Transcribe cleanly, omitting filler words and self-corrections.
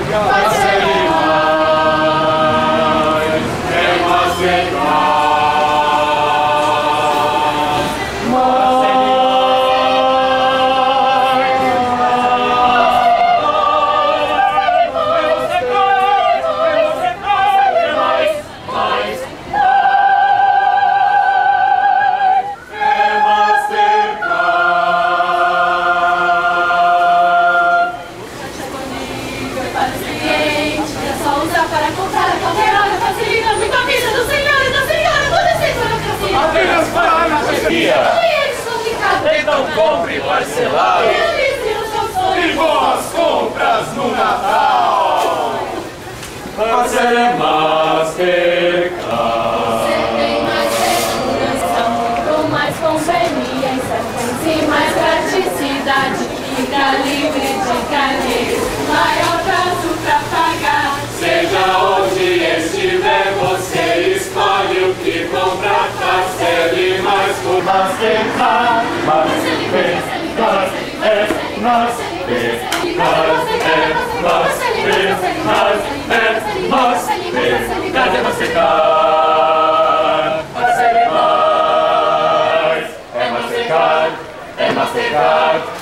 Parcele mais, é Mastercard. Então compre parcelado e boas compras no Natal. Parcele Mastercard. Você tem mais segurança, muito mais conveniência, e mais praticidade. Fica livre de carneiros, maior prazo pra pagar. Seja onde estiver, você escolhe o que comprar. Parcele mais por Mastercard. Mastercard é Mastercard. Cadê Mastercard? Parcele mais é Mastercard, é Mastercard.